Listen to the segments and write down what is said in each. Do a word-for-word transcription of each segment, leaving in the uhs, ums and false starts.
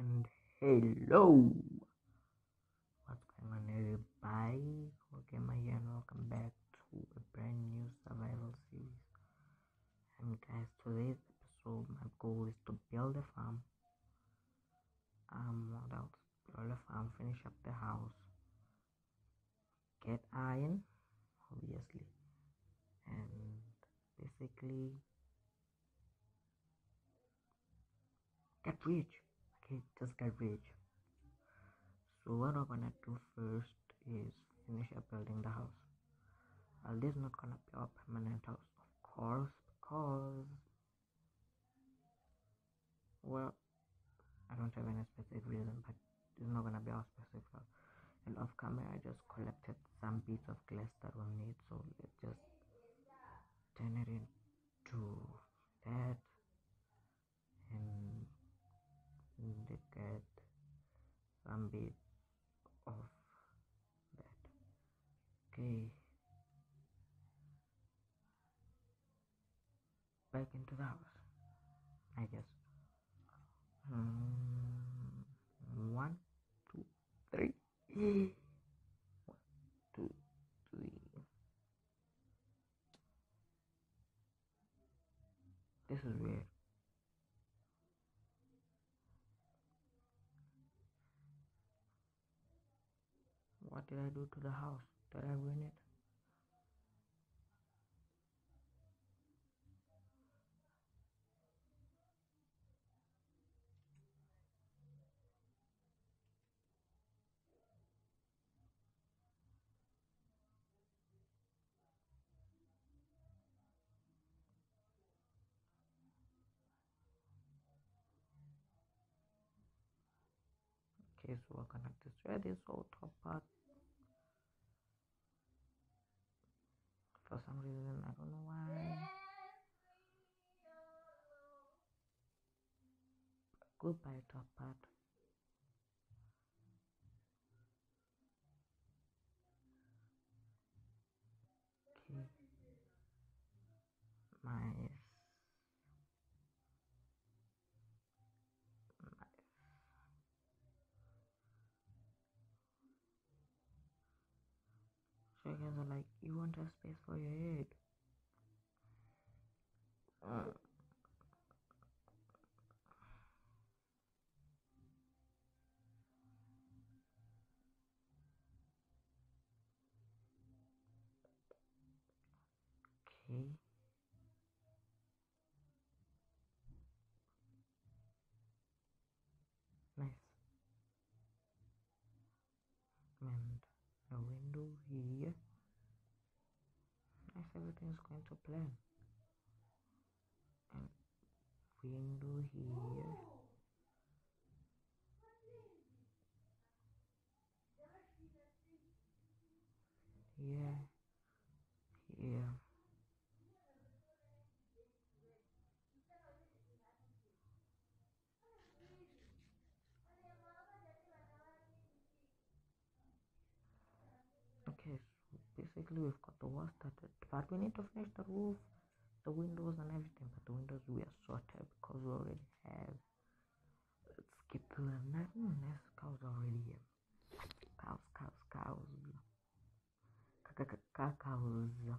And hello, what's going on, everybody? CoolGamer here, and welcome back to a brand new survival series. And guys, today's episode, my goal is to build a farm. Um, what else? Build a farm, finish up the house, get iron, obviously, and basically get rich. Okay, just get rich. So what I'm gonna do first is finish up building the house. Well, this is not gonna be our permanent house, of course, because well, I don't have any specific reason, but this is not gonna be our specific house. And off camera, I just collected some bits of glass that we'll need, so let's just turn it into that and look at some bits of that. Okay, back into the house, I guess. Hmm, one, two, three. One, two, three. This is weird. What did I do to the house? Did I ruin it? Okay, so we're gonna destroy this whole top part. For some reason, I don't know why. Goodbye, top part. Okay, nice. Nice. So you guys are like, you won't have space for your head. Uh, okay. Nice. And a window here. Nice, everything's going to plan. And window here. Here. Here. Okay, so basically we've got the wall started, but we need to finish the roof, the windows and everything. But the windows we are sorted because we already have. Let's skip to the next. Hmm, next cows already here. Cows, cows, cows. Cows.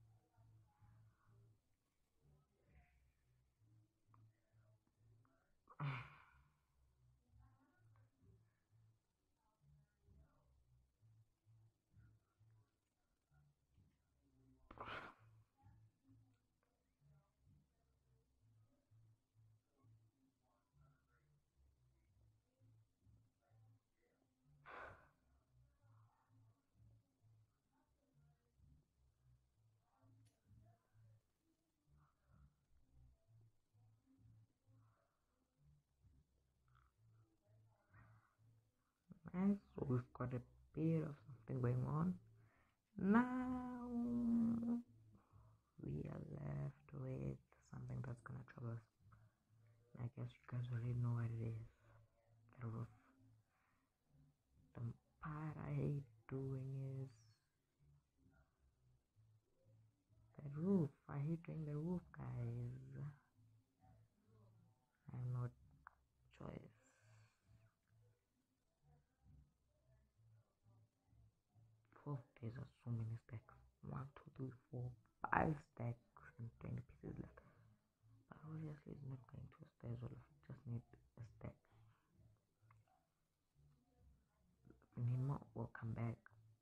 Nice. So we've got a bit of something going on. Now we are left with something that's gonna trouble us. I guess you guys already know what it is. The roof. The part I hate doing is the roof. I hate doing the roof, guys. I have no choice. twelve days are so many stacks. One, two, three, four, five stacks and twenty pieces left. But obviously it's not going to stay as well. I just need a stack. If we need more, we'll come back.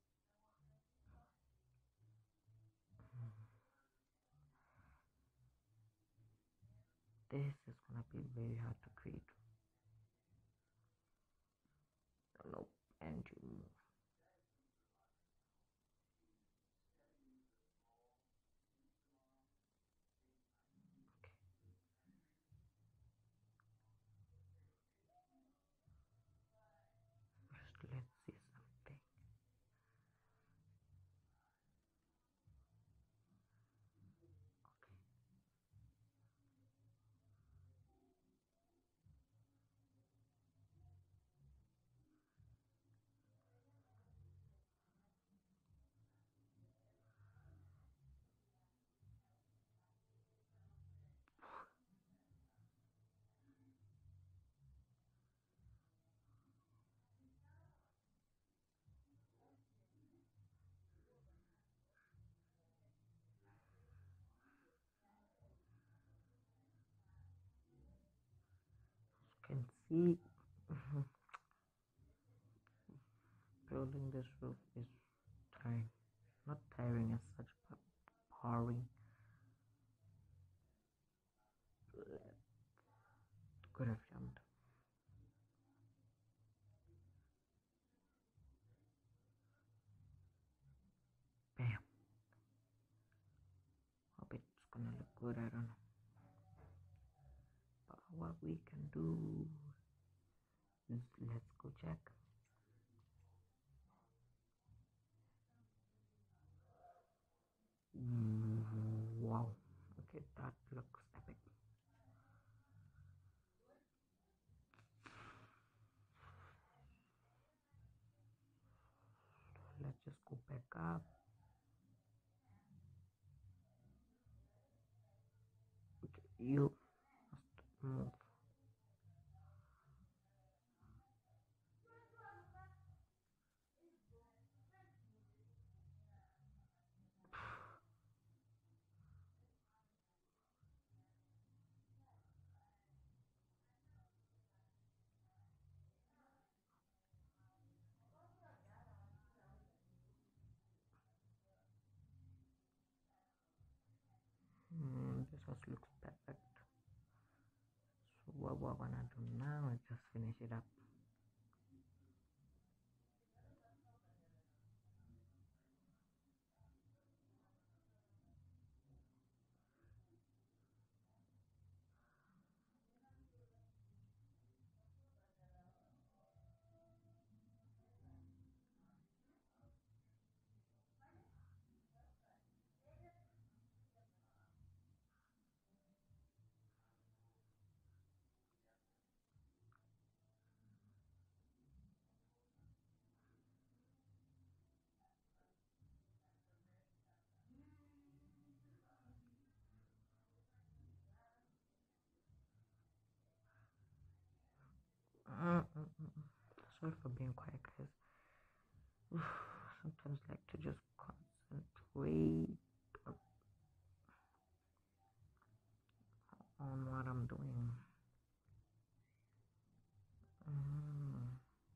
This is gonna be very hard to create. Nope, and you move. First, let's see something. You can see building this roof is tiring. Not tiring as such, but boring. Could have jumped. Bam. Hope it's gonna look good, I don't know. But what we can do is let's go check. Wow. Okay, that looks epic. Let's just go back up. Okay, you must move. Mm, this house looks perfect. So what we're gonna do now is just finish it up. Mm, mm, mm, mm. Sorry for being quiet, guys. Sometimes like to just concentrate on what I'm doing. Mm.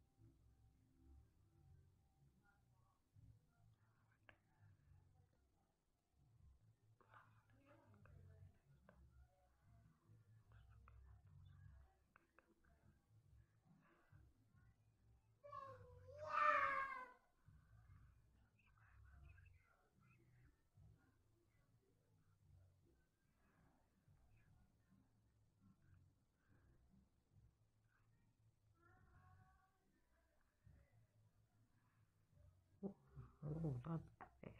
Oh, that's epic.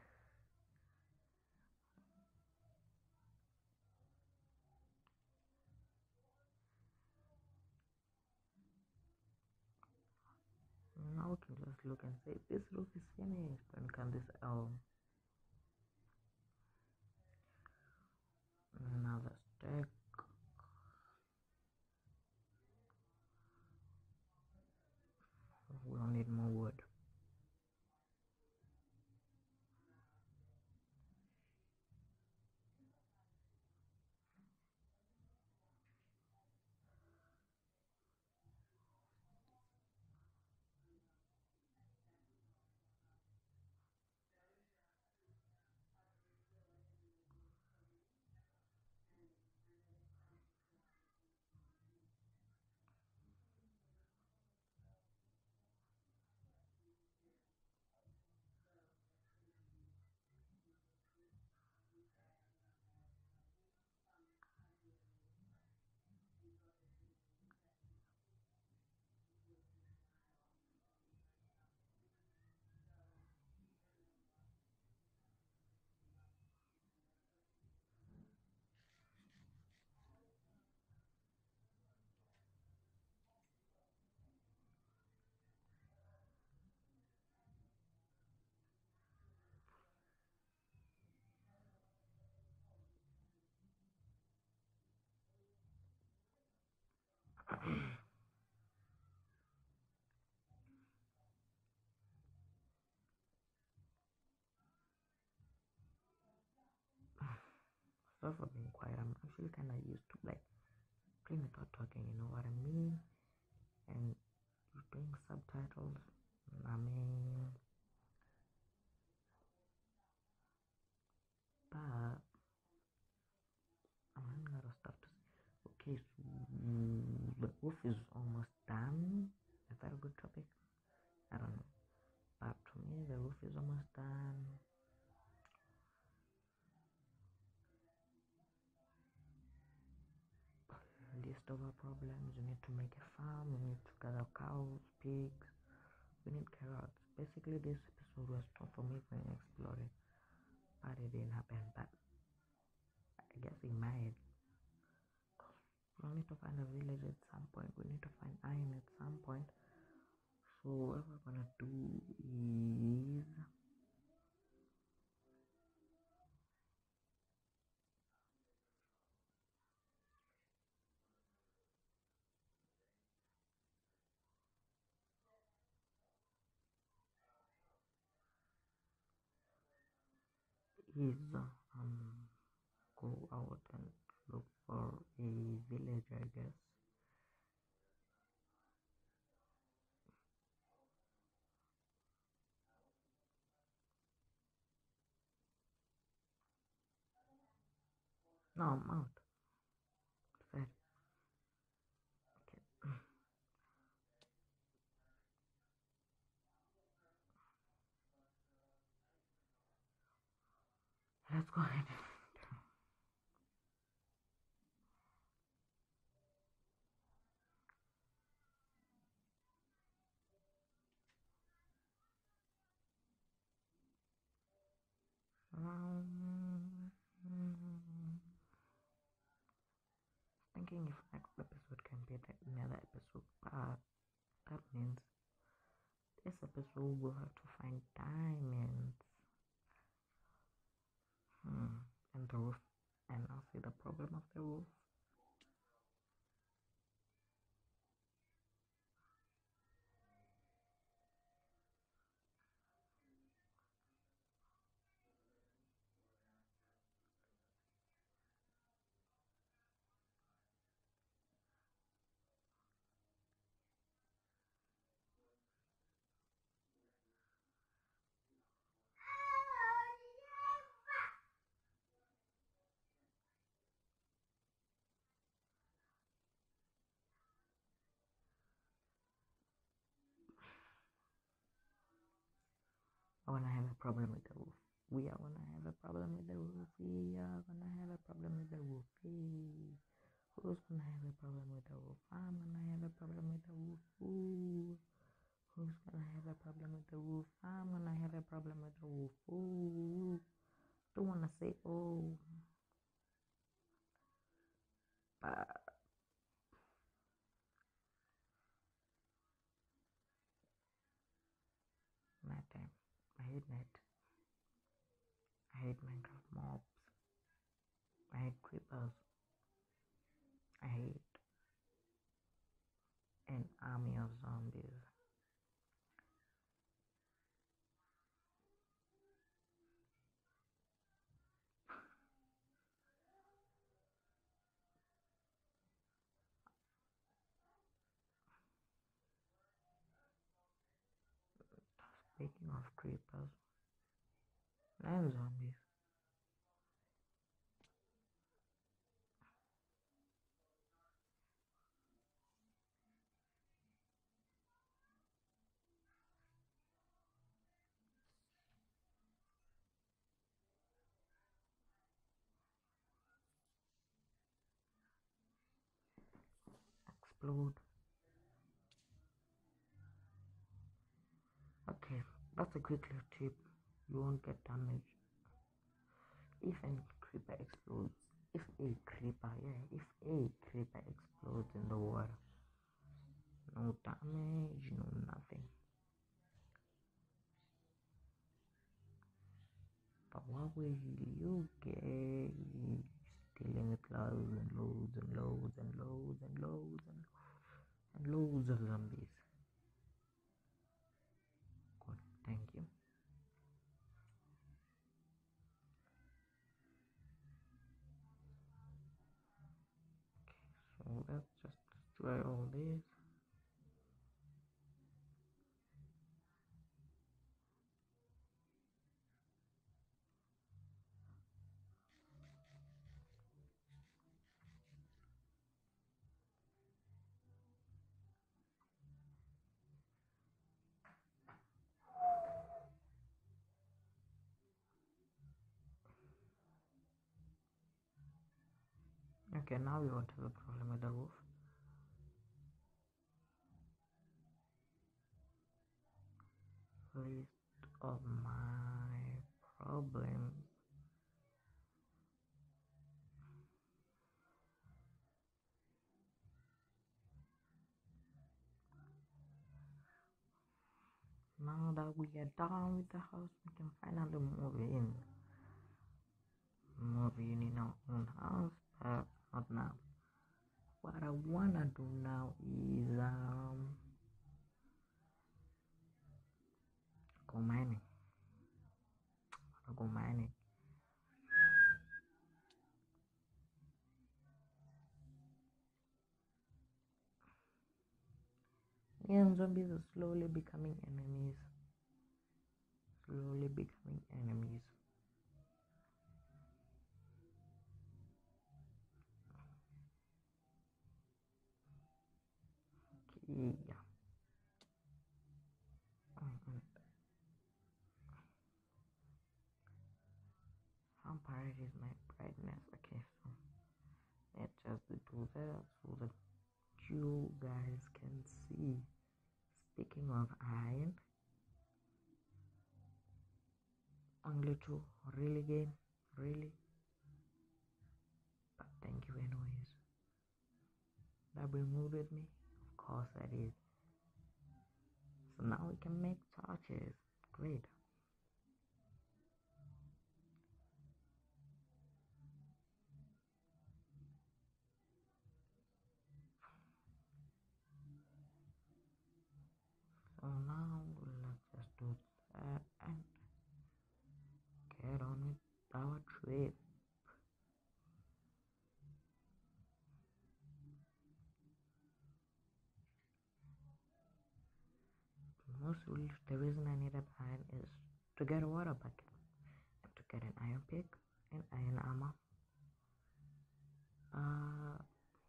Now we can just look and say this roof is finished and can this L. Another stack. We'll need more wood. sorry for being quiet. I'm actually kind of used to like playing without talking. You know what I mean? And doing subtitles. I mean, but I'm running out of stuff to say. Okay, so the roof is almost done. Is that a good topic? I don't know. But to me, the roof is almost done. List of our problems. We need to make a farm. We need to gather cows, pigs. We need carrots. Basically, this episode was tough for me when exploring, but it didn't happen. But I guess it might. We need to find a village at some point. We need to find iron at some point. So what we're gonna do is is um go out and look for a village, I guess. No, I'm out. Fair. Okay. Let's go ahead. Um, thinking if next episode can be like another episode, but that means this episode will have to find diamonds. Hmm. And the roof. And I'll see the problem of the roof. I wanna have a problem with the roof. We are gonna have a problem with the roof. We are gonna have a problem with the roof. Hey. Who's gonna have a problem with the roof? I'm gonna have a problem with the roof. Ooh. Who's gonna have a problem with the roof? I'm gonna have a problem with the roof. Ooh. Don't wanna say oh. But night time. I hate night. I hate Minecraft mobs. I hate creepers. I hate an army of zombies. Speaking of creepers and zombies, explode. Okay, that's a quick little tip. You won't get damaged if a creeper explodes. If a creeper, yeah, if a creeper explodes in the water, no damage, no nothing. But what will you get? Dealing with loads and loads and loads and loads and loads and, and loads of zombies. Good, thank you. Okay, now we won't have a problem with the roof. List of my problems. Now that we are done with the house, we can finally move in. Move in in our own house, but not now. What I wanna do now is um go mining. I go mining. And zombies are slowly becoming enemies. Slowly becoming enemies. Okay, yeah. Mm-hmm. How bright is my brightness? Okay, so let's just do that so that you guys can see. Speaking of iron, only two. Really, game? Really? But thank you, anyways. That will move with me? Of course, that is. So now we can make torches. Great. So now let's just do that and get on with our trip. Mostly the reason I needed iron is to get a water bucket and to get an iron pick and iron armor. Uh,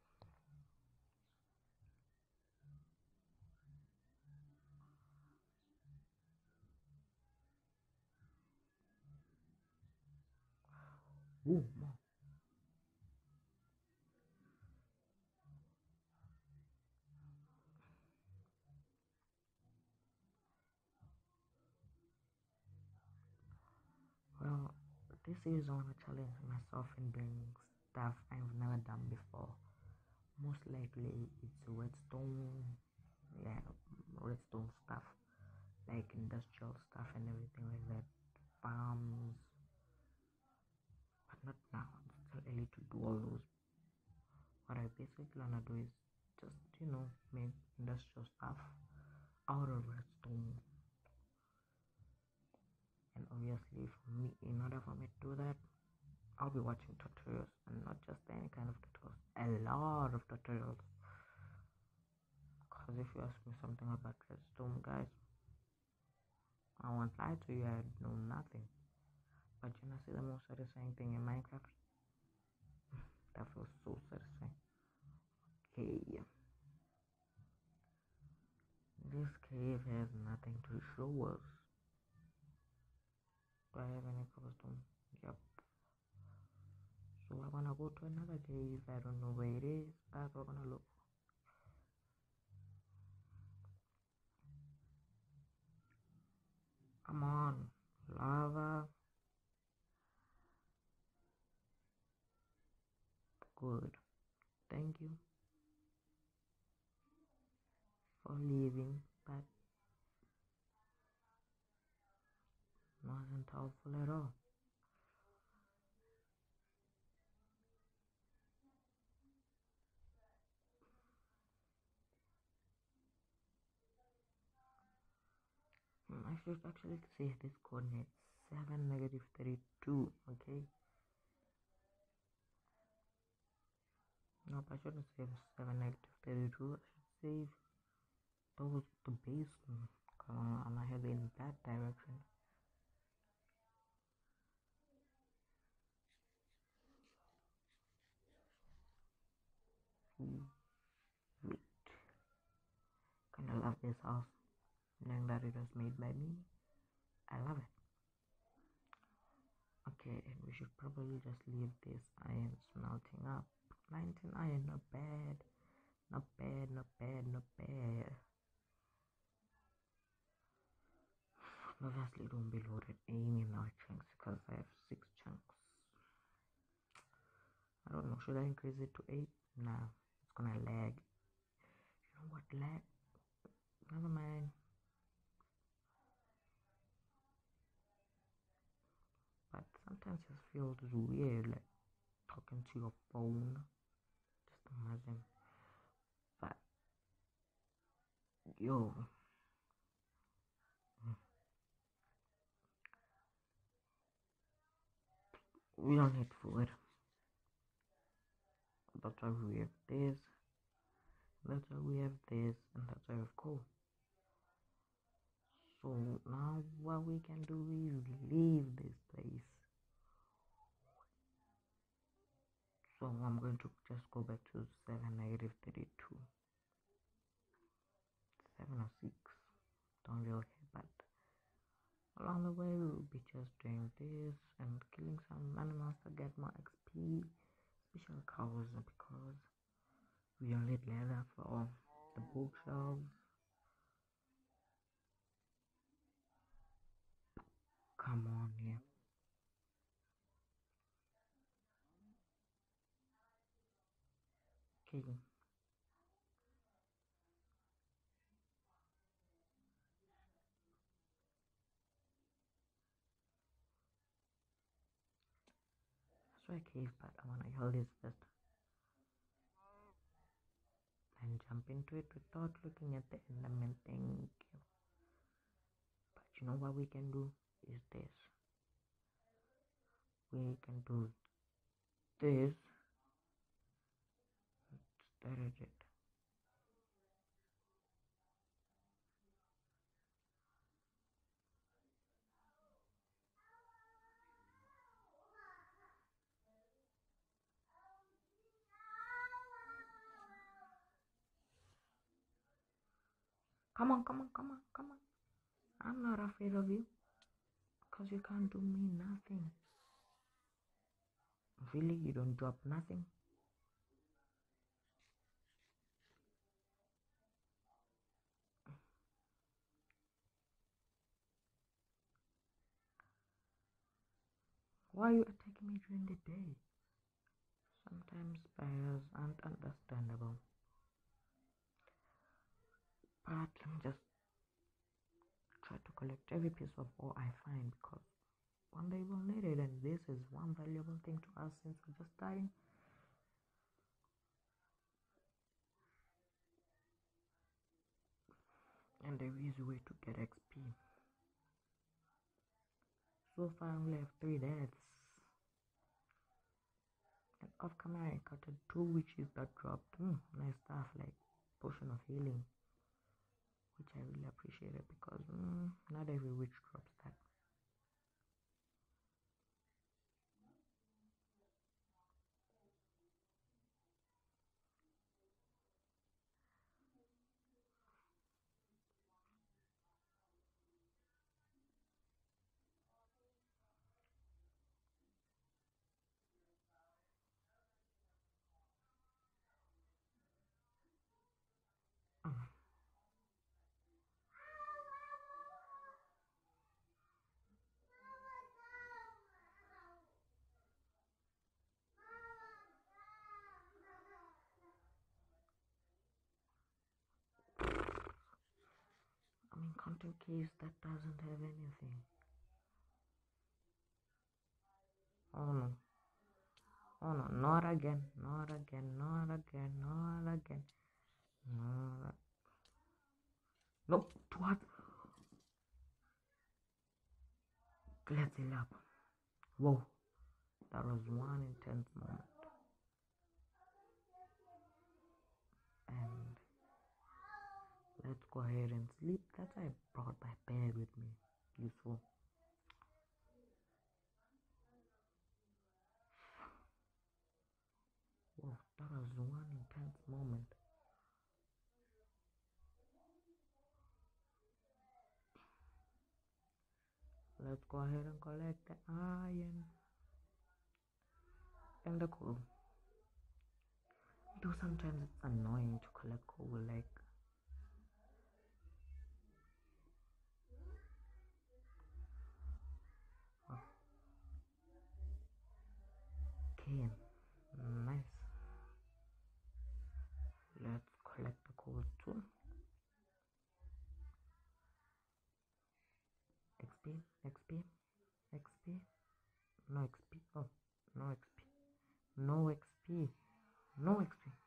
ooh, more. Well, this is I want to challenge myself in doing stuff I've never done before. Most likely it's redstone, yeah, redstone stuff, like industrial stuff and everything like that, farms, but not now. It's still early to do all those. What I basically wanna do is just, you know, make industrial stuff out of redstone. And obviously, for me, in order for me to do that, I'll be watching tutorials and not just any kind of tutorials, a lot of tutorials. Because if you ask me something about redstone, guys, I won't lie to you, I know nothing. But you know, see the most satisfying thing in Minecraft? That feels so satisfying. Okay. This cave has nothing to show us. Do I have any cobblestone? Yep. So we're gonna go to another cave. I don't know where it is, but we're gonna look. Come on, lava. Good. Thank you for leaving, but wasn't helpful at all. Hmm, I should actually say this coordinate seven negative thirty-two. Okay. Nope, I shouldn't save seven negative thirty-two. I should save those the base. Uh, I'm heading in that direction. Wait, kinda love this house, knowing that it was made by me. I love it. Okay, and we should probably just leave this iron smelting up nineteen iron, not bad. Not bad, not bad, not bad. Obviously don't be loaded any more chunks because I have six chunks. I don't know, should I increase it to eight? Nah, it's gonna lag. You know what, lag? Never mind. But sometimes it feels weird, like talking to your phone. Just imagine. But yo, we don't need food. That's why we have this. That's why we have this, and that's why we have coal. So now what we can do is leave this place. So I'm going to just go back to seven negative thirty-two. seven or six. Don't really care, but along the way we will be just doing this and killing some animals to get more X P. Special cows because we don't need leather for the bookshelves. Come on, yeah. Okay. That's why I cave, but I wanna hold this first and jump into it without looking at the enderman. Thank you. But you know what we can do is this. We can do this. That is it. Come on, come on, come on, come on. I'm not afraid of you. Because you can't do me nothing. Really? You don't drop nothing? Why are you attacking me during the day? Sometimes spiders aren't understandable. But let me just try to collect every piece of ore I find because one day we'll need it, and this is one valuable thing to us since we're just starting. And there is a way to get X P. So far I only have three deaths. And off camera I got two witches that dropped mm, nice stuff like potion of healing, which I really appreciated because mm, not every witch drops that. Mm. I mean, content case that doesn't have anything. Oh no. Oh no, not again, not again, not again, not again. Not. Nope, what? Let's heal up. Whoa, that was one intense moment. And let's go ahead and sleep. That's why I brought my bed with me. Useful. Whoa, that was one intense moment. Let's go ahead and collect the iron and the coal. Though sometimes it's annoying to collect coal, like okay, nice. Let's collect the coal too. X P, X P, X P, no X P, oh, no X P, no X P, no X P.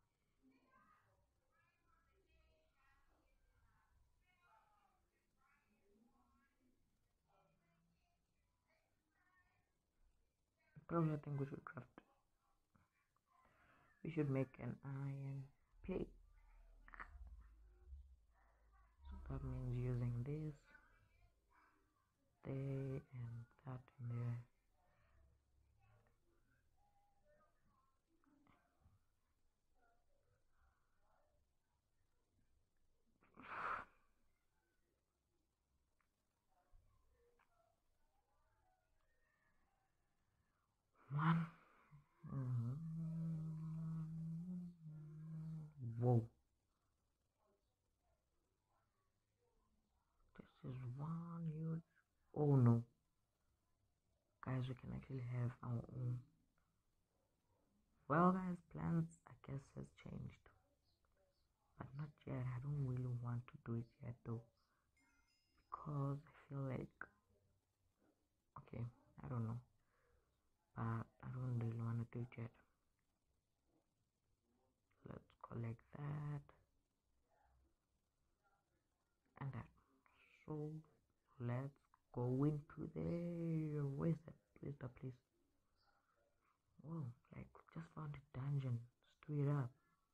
Probably I think we should craft. We should make an iron plate. So that means using this, there, and that in there. One. Mm-hmm. Whoa. This is one huge. Oh no. Guys, we can actually have our own. Well, guys, plans I guess has changed. But not yet. I don't really want to do it yet though. Because I feel like. Okay, I don't know. But I don't really want to do it yet. Let's collect that. And that. So let's go into there. Where's that? Where's the place? Whoa, like just found a dungeon straight up.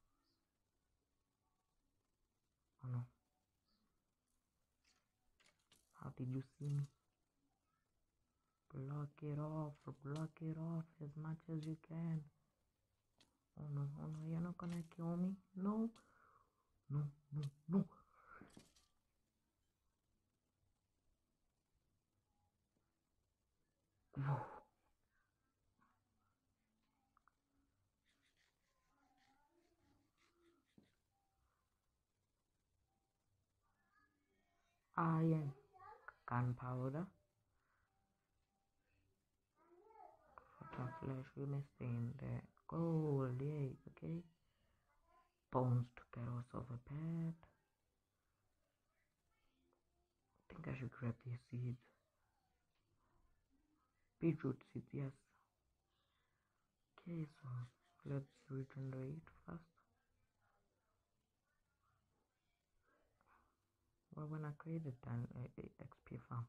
Oh no. How did you see me? Block it off, block it off as much as you can. Oh no, oh no, you're not gonna kill me? No, no, no, no. Whoa. Iron, gunpowder, photo flash, we may stay in there. Gold, yay, okay. Bones to get us off a pet. I think I should grab these seeds. Beetroot seeds, yes. Okay, so let's regenerate first. Well, when I created an uh, X P farm,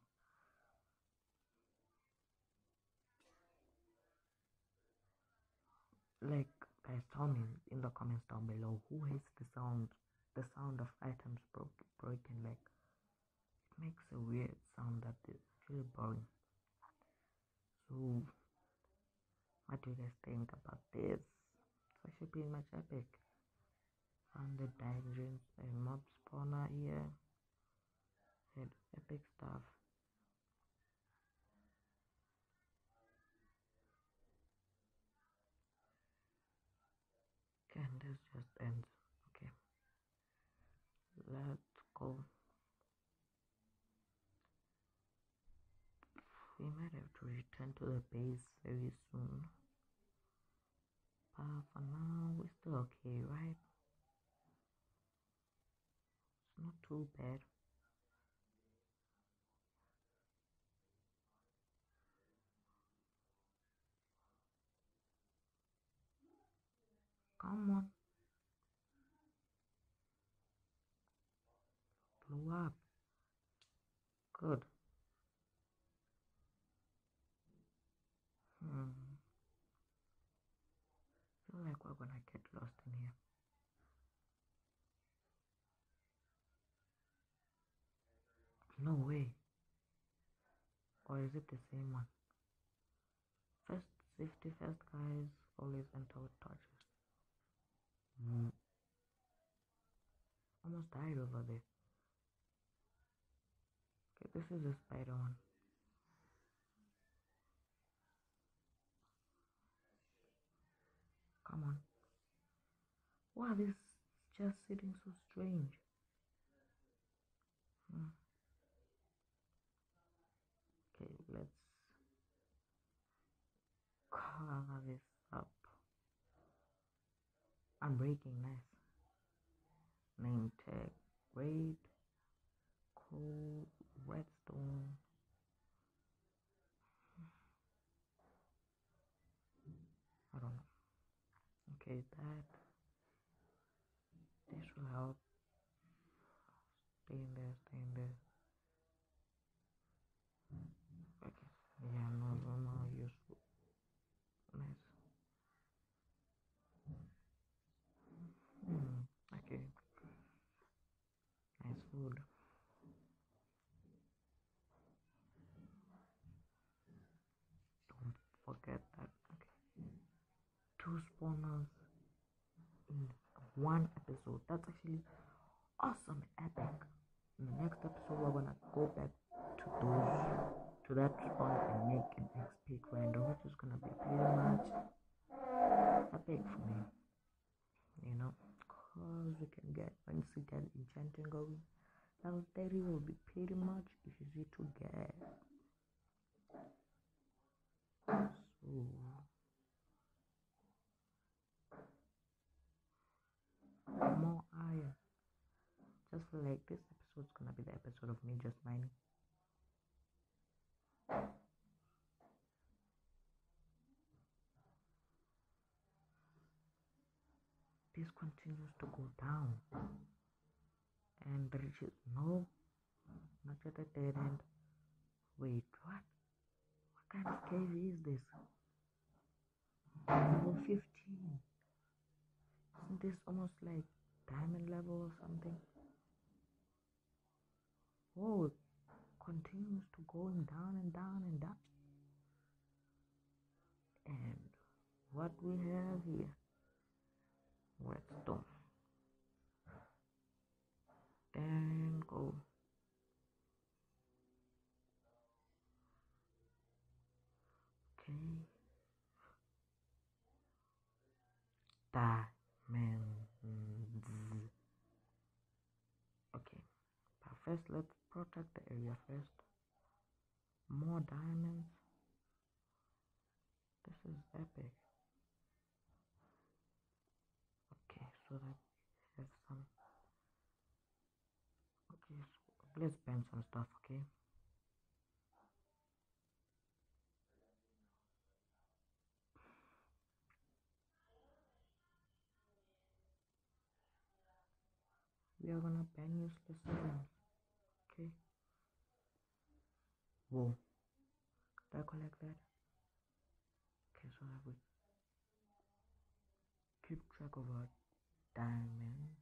like guys, tell me in the comments down below who hates the sound, the sound of items broke, broken. Like it makes a weird sound that is really boring. So, what do you guys think about this? It's actually pretty much epic. Found the dungeons and mob spawner here. Had epic stuff. Okay, and this just ends. Okay, let's go. We might have to return to the base very soon. But for now, we're still okay, right? It's not too bad. Come on. Blow up. Good. Hmm. Feel like we're gonna get lost in here. No way. Or is it the same one? First, safety first, guys. Always enter with torches. Mm. Almost died over there. Okay, this is the spider one. Come on. Wow, this is just sitting so strange. Hmm. Okay, let's cover this up. Unbreaking, nice. Name tag, great. Cool, redstone. I don't know. Okay, that. This will help. Stay in there, stay in there. Okay. Yeah, no, no, no, useful. Nice. Hmm. Okay. Nice food. Don't forget that. Okay. Two spawners in one episode. That's actually awesome, epic. In the next episode, we're gonna go back to those to that spawn and make an X P grinder, which is gonna be pretty much epic for me. You know, cause we can get once we get enchanting going, level thirty will be pretty much easy to get. So more iron. Just feel like this episode's gonna be the episode of me just mining. This continues to go down and reaches no, not at a dead end. Wait, what? What kind of cave is this? Level fifteen. Isn't this almost like diamond level or something? Oh, it continues to going down and down and down. And what we have here? Redstone. And go. Okay. Diamonds. Okay. But first, let's protect the area first. More diamonds. This is epic. Okay, so that we have some. Okay, so let's bend some stuff. Okay. We are gonna ban useless items. Okay. Whoa. Did I collect that? Okay, so that we keep track of our diamonds.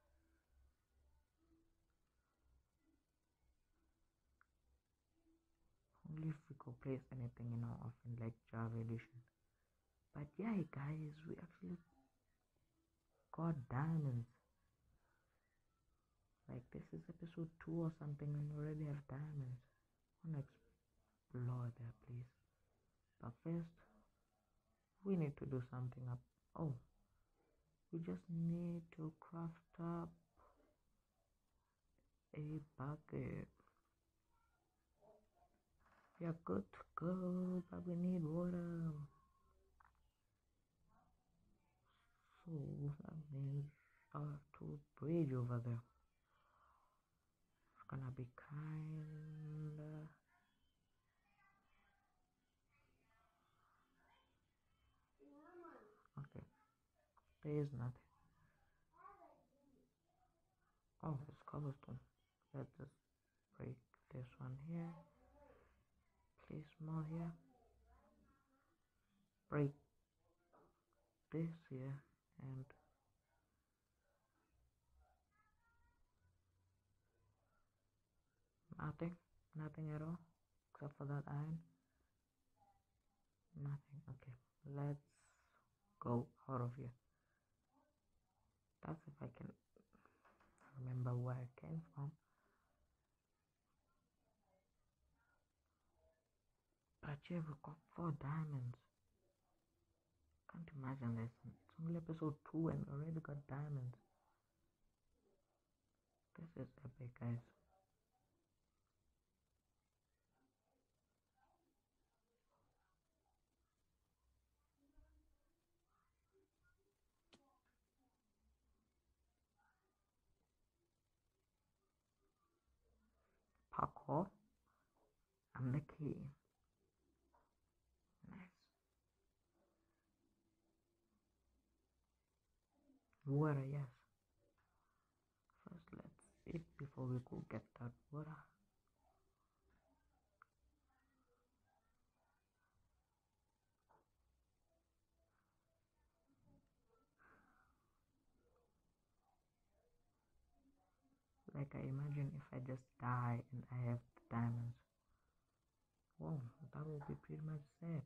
Only if we could place anything in our offering like Java edition. But yeah, guys, we actually got diamonds. Like this is episode two or something, and we already have diamonds. I wanna explore there, please. But first, we need to do something up. Oh, we just need to craft up a bucket. We are good to go, but we need water. So that means I'll have to bridge over there. It's gonna be kinda. Okay, there is nothing. Oh, it's cobblestone. Let's just break this one here. Place more here. Break this here and nothing. Nothing at all. Except for that iron. Nothing. Okay. Let's go out of here. That's if I can remember where I came from. But yeah, we got four diamonds. Can't imagine this. It's only episode two and we already got diamonds. This is epic, guys. Parkour. I'm the key. Nice. Water, yes. First, let's eat before we go get that water. Like, I imagine if I just die and I have the diamonds. Whoa, that would be pretty much sad.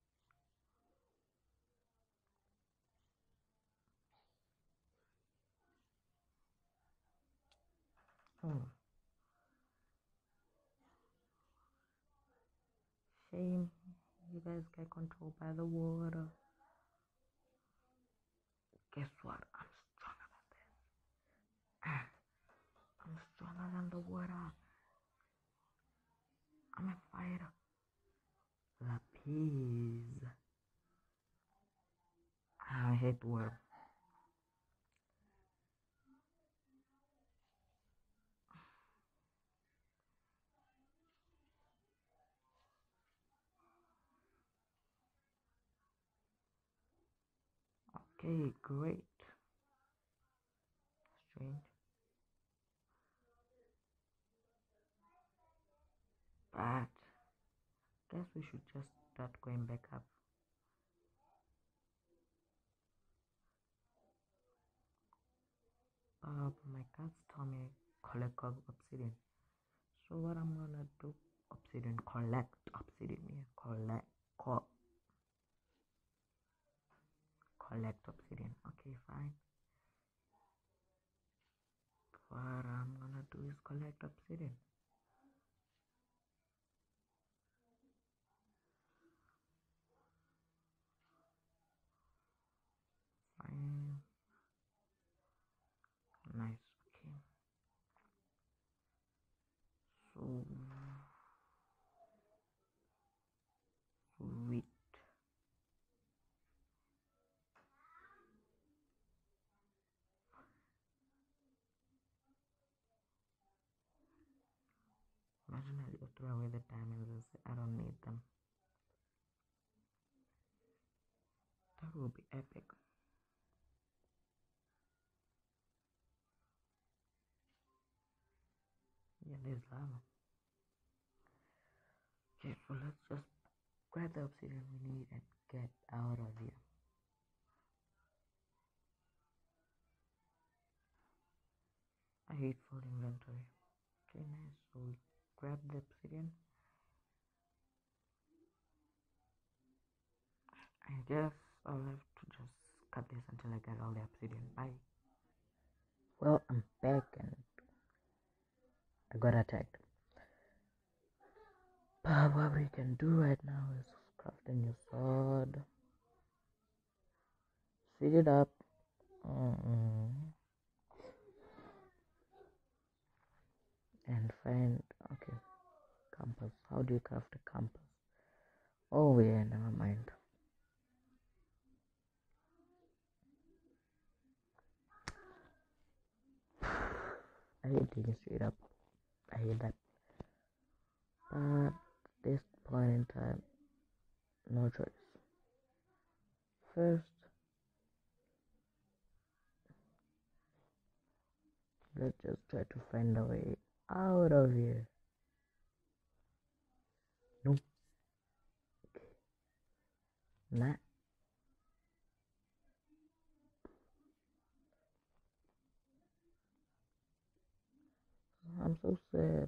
Oh. Shame. You guys get controlled by the water. Guess what? I'm stronger than this. I'm stronger than the water. I'm a fighter. Lapis. I hate water. Okay, great. Strange. But guess we should just start going back up. Uh, my cards tell me collect obsidian. So what I'm gonna do? Obsidian. Collect obsidian. Yeah, collect. Co- collect obsidian. Okay, fine. What I'm gonna do is collect obsidian. Fine. Nice. Okay. So sweet. Imagine I just throw away the diamonds and say I don't need them. That would be epic. Yeah, there's lava. Okay, so let's just grab the obsidian we need and get out of here. I hate full inventory. Okay, nice. So we grab the obsidian. I guess I'll have to just cut this until I get all the obsidian. Bye. Well, I'm back and I got attacked. But what we can do right now is craft a new sword. Speed it up. Mm-mm. And find, okay, compass. How do you craft a compass? Oh yeah, never mind. I hate digging straight up. I hate that. But this point in time, no choice. First, let's just try to find a way out of here. Nope. Okay. Nah. I'm so sad.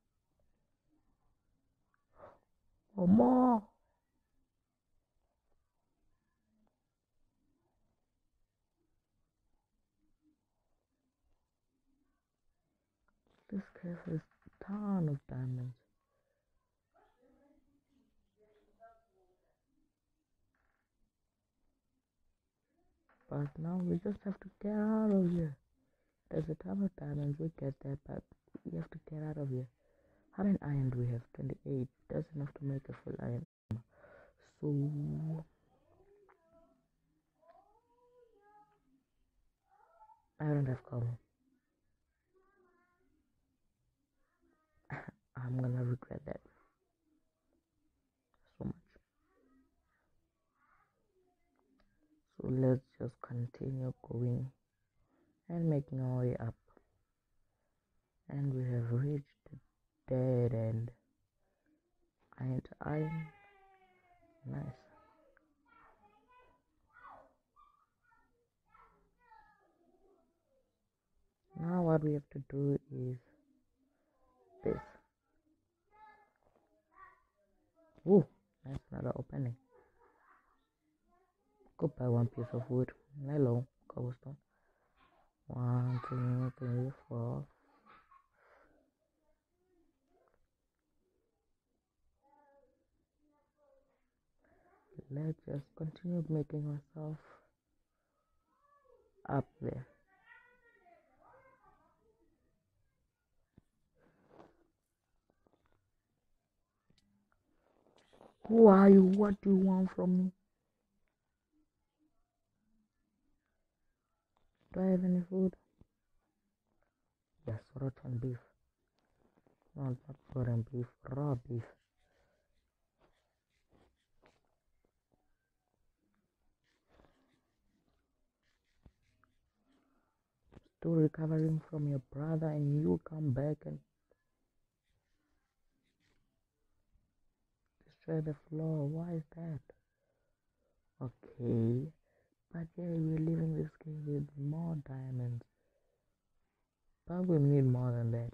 Oh, more. This cave has a ton of diamonds. But now we just have to get out of here. There's a time of diamonds, we get there, but we have to get out of here. How many iron do we have? twenty-eight. That's enough to make a full iron. So, I don't have cover. I'm gonna regret that so much. So let's just continue going and making our way up. And we have reached the dead end. Iron to iron. Nice. Now what we have to do is this. Ooh, that's another opening. Go buy one piece of wood. Hello, cobblestone. One, two, three, four. Let's just continue making ourselves up there. Who are you? What do you want from me? Do I have any food? Yes, rotten beef. No, not rotten beef, raw beef. Still recovering from your brother, and you come back and destroy the floor. Why is that? Okay, but yeah, we're leaving this game with more diamonds. But we need more than that.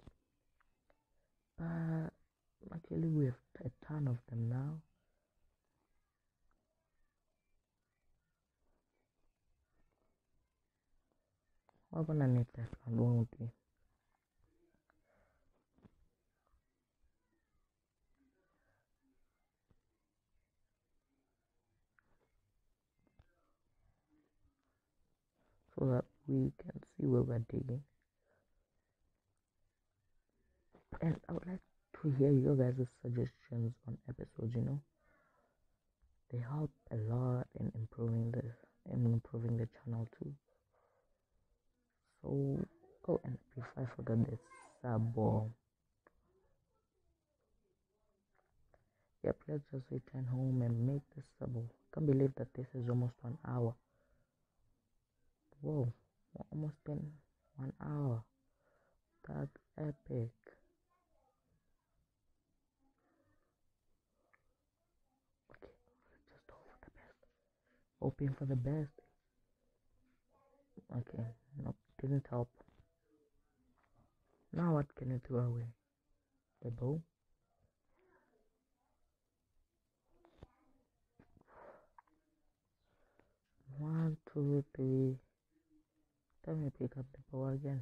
But actually, we have a ton of them now. We're gonna need that one, won't we? So that we can see where we're digging. And I would like to hear your guys' suggestions on episodes, you know. They help a lot in improving the in improving the channel too. So oh, and before I forget this sub ball. Yep, let's just return home and make the sub ball. Can't believe that this is almost one hour. Whoa, almost been one hour. That's epic. Okay, let's just hope for the best. Hoping for the best. Okay, nope, didn't help. Now what can you throw away? The bow? One, two, three. Let me pick up the bow again.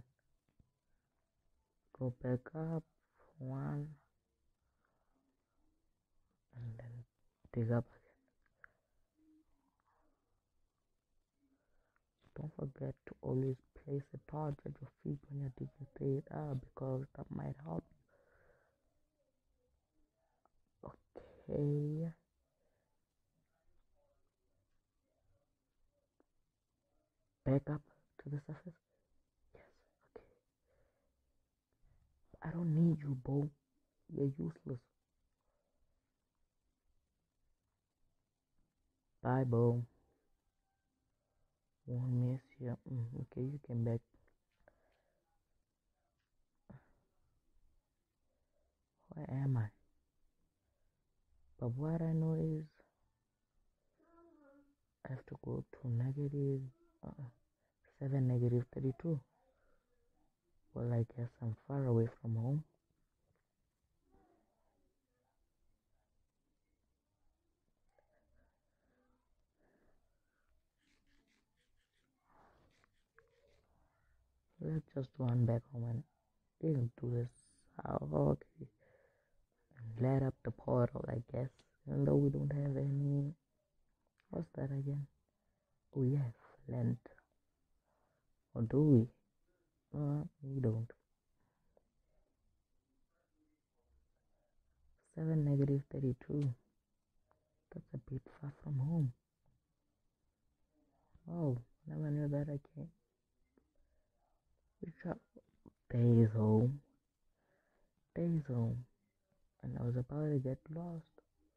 Go back up. One. And then dig up again. Don't forget to always place a torch at your feet when you're digging straight up because that might help you. Okay. Back up to the surface. Yes. Okay. I don't need you, bow. You're useless. Bye, bow. Won't miss you. Mm, okay, you came back. Where am I? But what I know is I have to go to negative uh, seven, negative thirty-two. Well, I guess I'm far away from home. Let's just run back home and didn't do this. Oh, okay. And light up the portal, I guess. Even though we don't have any. What's that again? Oh, yes. length. Or do we? No, we don't. seven negative thirty-two. That's a bit far from home. Oh, never knew that I can. Which are days home. Days home. And I was about to get lost.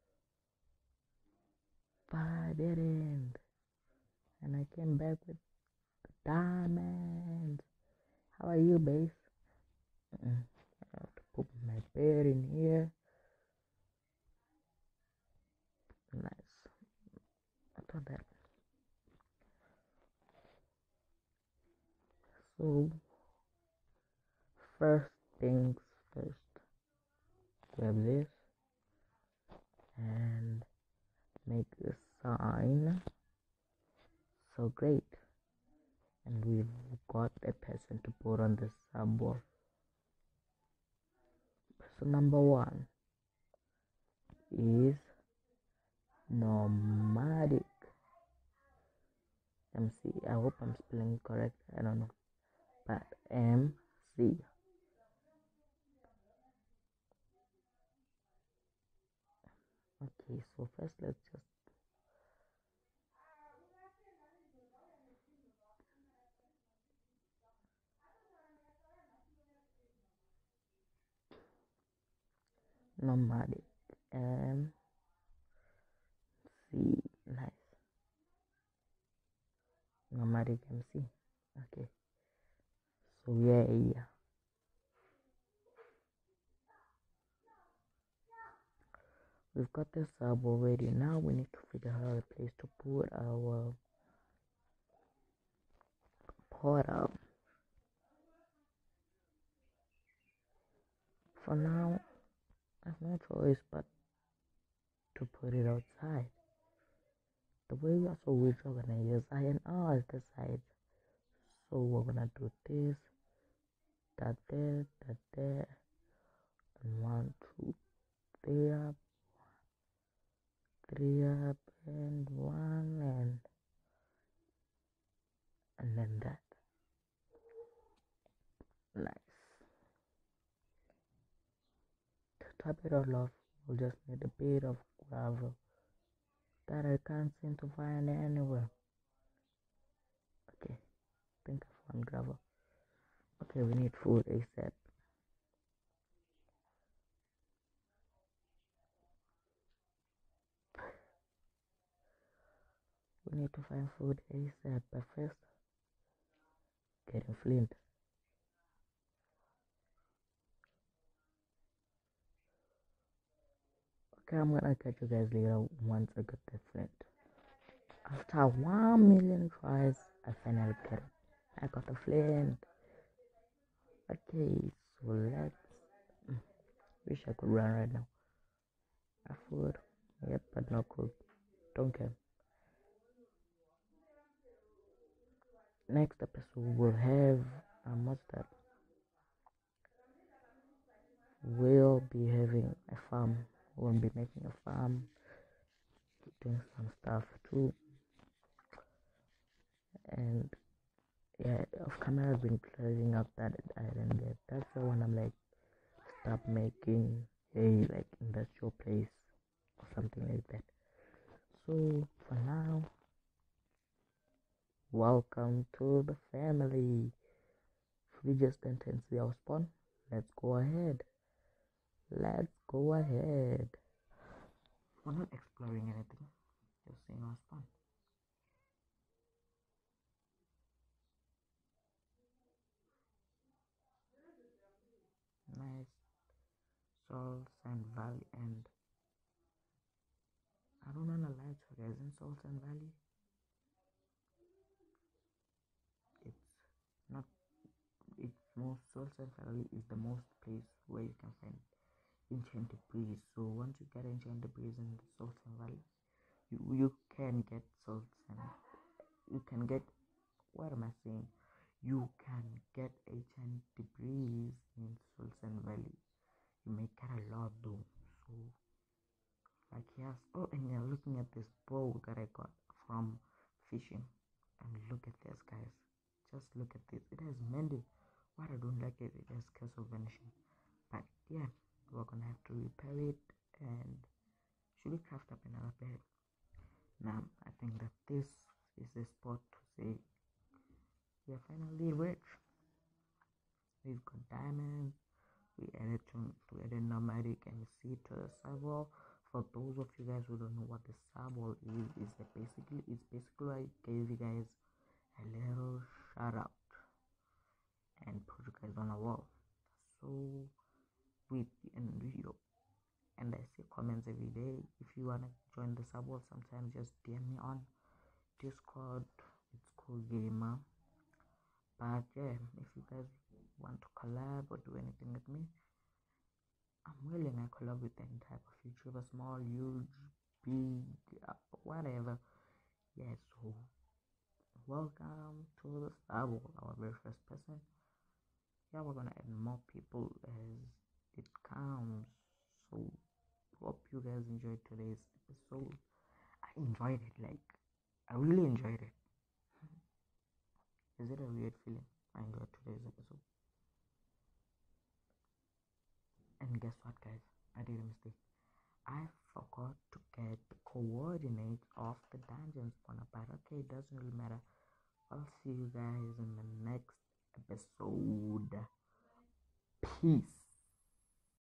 But I didn't. And I came back with diamonds. How are you, base? Mm-mm. I have to put my bed in here. Nice. I thought that. So, first things first. Grab this and make the sign. So great. And we've got a person to put on the subwoofer. So number one is nomadic. M C. I hope I'm spelling correct. I don't know. But M C. Okay, so first let's just nomadic M C. Nice. Nomadic M C. Okay. So yeah, yeah. We've got the sub already. Now we need to figure out a place to put our portal. For now, I have no choice but to put it outside. The way we also which we're gonna use I and R as the side. So we're gonna do this, that there, that there, and one, two, three up, three up, and one, and and then that. Nice. To top it all off, we'll just need a bit of gravel that I can't seem to find anywhere. Okay, I think I found gravel. Okay, we need food ASAP. We need to find food ASAP, but first, getting flint. Okay, I'm gonna catch you guys later once I get the flint. After one million tries, I finally get it. I got the flint. Okay, so let's. Mm, wish I could run right now. I food. Yep, but not cooked. Don't care. Next episode we'll have um, what's that? We'll be having a farm. We'll be making a farm, doing some stuff too. And yeah, off camera I've been clearing up that I didn't get. That's the one I'm like, stop making a like industrial place or something like that. So for now, welcome to the family. If we just enter into our spawn, let's go ahead. Let's go ahead. We're not exploring anything, just seeing our spawn. Nice. Soul Sand Valley, and I don't know the lights for guys in Soul Sand Valley. It's not. It's most Soul Sand Valley is the most place where you can find enchanted breeze. So once you get enchanted breeze in the Soul Sand Valley, you you can get Soul Sand. You can get. What am I saying? You can get enchanted breeze in Soul Sand Valley. You may get a lot though. So like yes. Oh, and you're looking at this bow that I got from fishing. And look at this, guys. Just look at this. It has mending. What I don't like is it has curse of vanishing. But yeah, we're gonna have to repair it and should we craft up another bed? Now I think that this is the spot to say we are finally rich. We've got diamonds. We added to, to add a nomadic and see to the subwall. For those of you guys who don't know what the subwall is, is that basically it's basically I gave you guys a little shout out and put you guys on a wall. So with and video and I see comments every day. If you wanna join the subwall, sometimes just D M me on Discord. It's CoolGamer. But yeah, if you guys want to collab or do anything with me, I'm willing. I collab with any type of YouTuber, small, huge, big, uh, whatever. Yeah, so welcome to the subwall, our very first person. Yeah, we're gonna add more people as it comes. So hope you guys enjoyed today's episode. I enjoyed it, like I really enjoyed it. Is it a weird feeling? I enjoyed today's episode. And guess what, guys? I did a mistake. I forgot to get the coordinates of the dungeon spawner, but okay, it doesn't really matter. I'll see you guys in the next episode. Peace.